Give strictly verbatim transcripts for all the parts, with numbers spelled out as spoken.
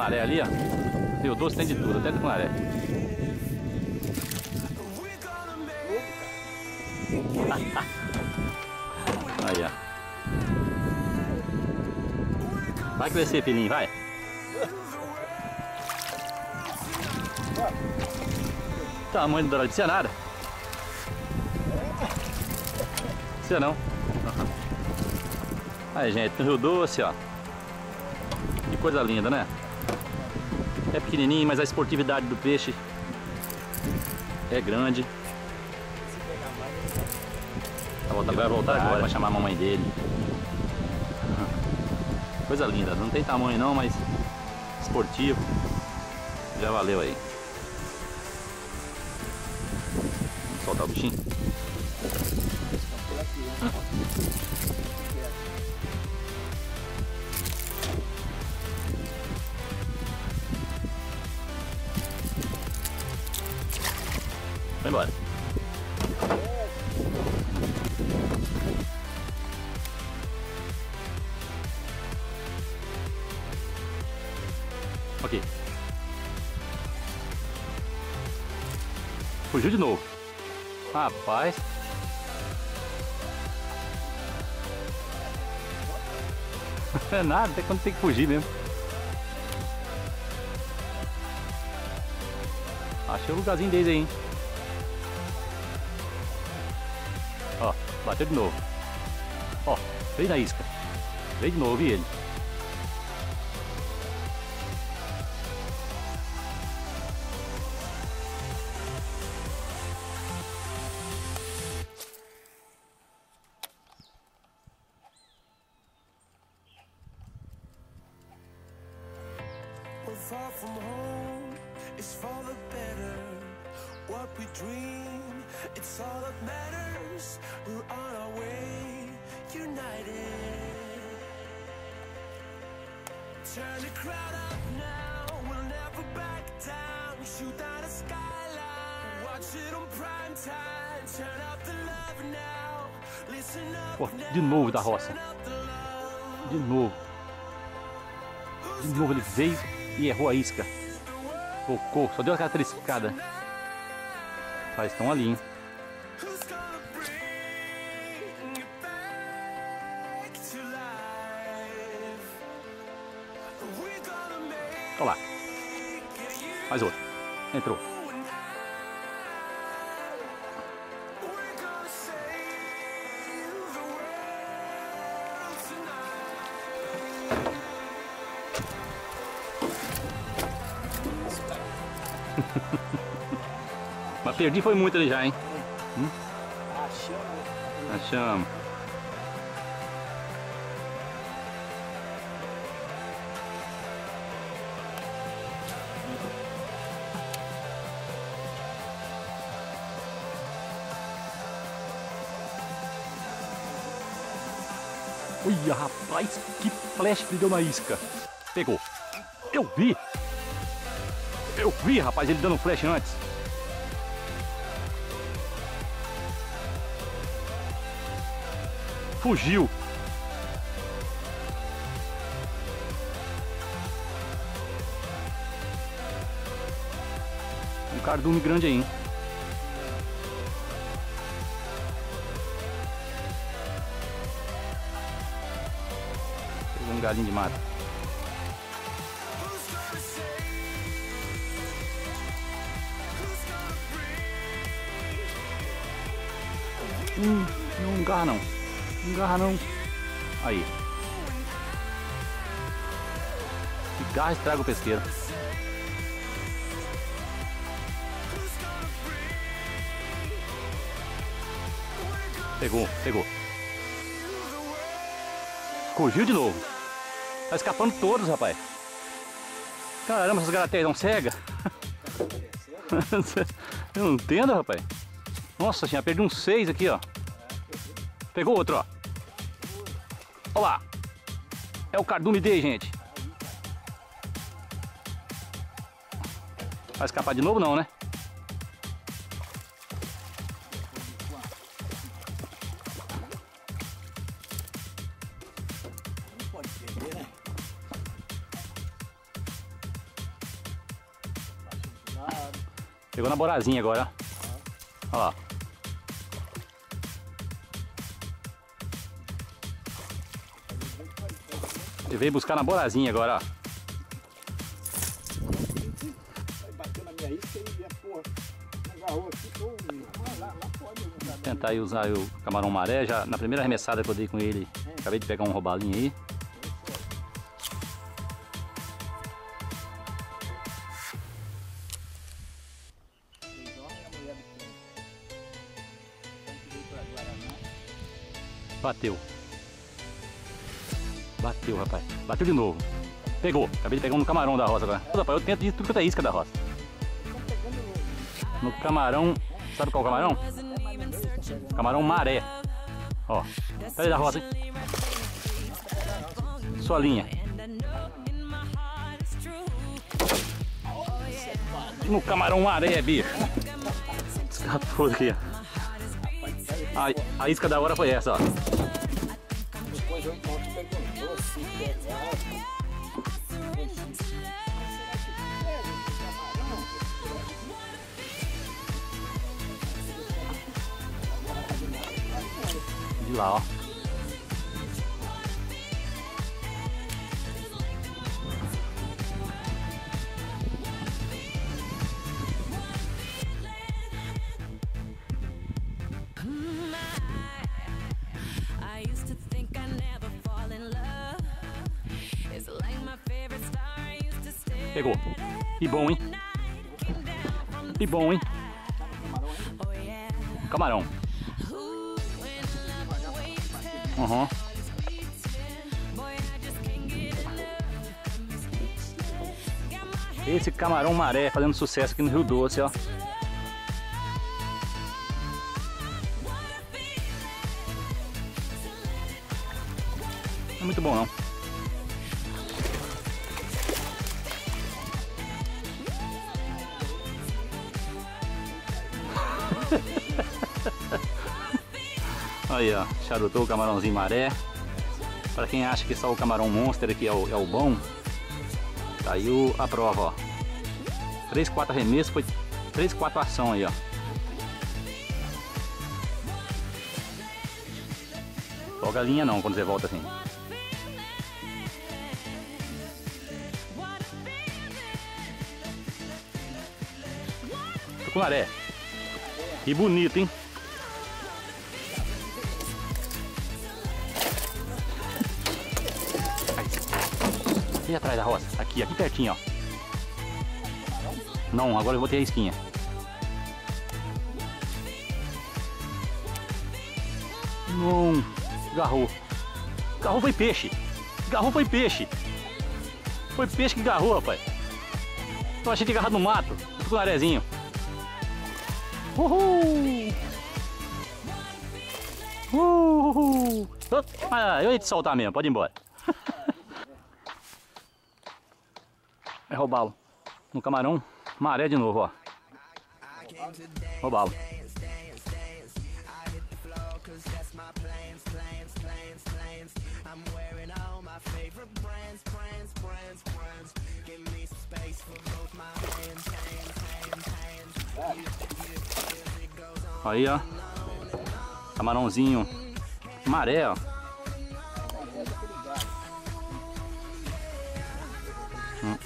tucunaré ali, ó. Rio Doce tem de tudo, até tucunaré. Aí, ó. Vai crescer, filhinho, vai. Tamanho do dourado, não nada. Não não. Aí, gente, no Rio Doce, ó. Que coisa linda, né? É pequenininho, mas a esportividade do peixe é grande. Ele vai voltar agora, vai chamar a mamãe dele. Coisa linda, não tem tamanho não, mas esportivo. Já valeu aí. Vamos soltar o bichinho. Vai embora. Ok. Fugiu de novo. Rapaz. É nada, até quando tem que fugir mesmo. Achei o lugarzinho deles aí, hein? Ó, bateu de novo. Ó, veio na isca. Veio de novo, vi ele. We're far from home, it's for the better. What we dream, it's all that matters. We're on our way, united. Turn the crowd up now, we'll never back down. Shoot down the skyline, watch it on prime time. Turn up the love now, listen up. Pô, de novo da roça. De novo. De novo ele veio e errou a isca. Tocou, só deu aquela triscada. Mas estão ali, hein? Olha lá. Mais outro. Entrou. Mas perdi foi muito ali já, hein? Hum? Achamos. Achamos. Olha, rapaz, que flash que ele deu na isca. Pegou. Eu vi. Eu vi, rapaz, ele dando flash antes. Fugiu. Um cardume grande aí, hein? Pegou um galinho de mata. Hum, não engarra não. Não engarra não. Aí. Que garra estraga o pesqueiro. Pegou, pegou. Fugiu de novo. Tá escapando todos, rapaz. Caramba, essas garateias não cega. Eu não entendo, rapaz. Nossa senhora, perdi uns seis aqui, ó. Pegou outro, ó. Olha lá. É o cardume dele, gente. Vai escapar de novo não, né? Não pode perder, né? Pegou na borazinha agora, ó. Olha lá. Ele veio buscar na borazinha agora, ó. Bateu na minha isca e a porra agarrou aqui, tô lá, lá fora. Vou tentar aí usar o camarão maré. Já na primeira arremessada que eu dei com ele, acabei de pegar um robalinho aí. Bateu. Bateu, rapaz. Bateu de novo. Pegou. Acabei de pegar um no camarão da roça agora. Rapaz, eu tento de tudo quanto é isca da roça. No camarão. Sabe qual é o camarão? Camarão maré. Ó. Pega da roça, hein? Sua linha. No camarão maré, bicho. Escapou aqui, ó. A, a isca da hora foi essa, ó. Depois eu encontro pegando doce, pegado. De lá, ó. Pegou. Que bom, hein? Que bom, hein? Camarão. Uhum. Esse camarão maré fazendo sucesso aqui no Rio Doce, ó. Não é muito bom, não. Aí, ó, charutou o camarãozinho maré. Para quem acha que só o camarão monster aqui é o, é o bom, tá aí o, a prova, ó. três, quatro arremessos, foi três, quatro ação aí, ó. Folga a linha não quando você volta assim. Tucunaré. Que bonito, hein? Aqui atrás da roça, aqui, aqui pertinho, ó. Não, agora eu vou ter a isquinha. Não, garrou. Garrou foi peixe. Garrou foi peixe. Foi peixe que garrou, rapaz. Eu achei que agarrado no mato. Com o arezinho. Uhul! Uhul! Ah, eu ia te soltar mesmo, pode ir embora. É roubá-lo. No camarão, maré de novo, ó. Roubá-lo. Aí, ó. Camarãozinho maré, ó. Hum.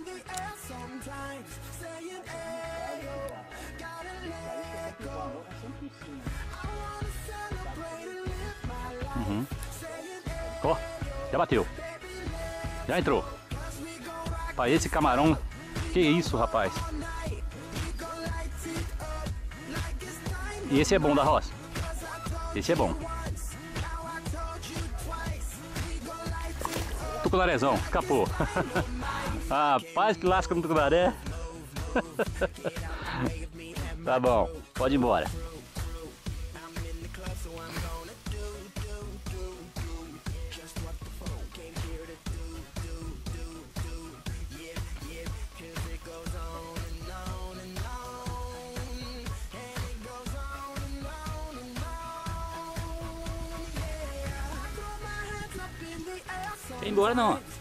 Uhum. Ó, já bateu. Já entrou. Para esse camarão, que isso, rapaz. E esse é bom da roça. Esse é bom. Tucunarezão, escapou. Rapaz, que lasca no tucunaré. Tá bom, pode ir embora. Quer ir embora não, ó.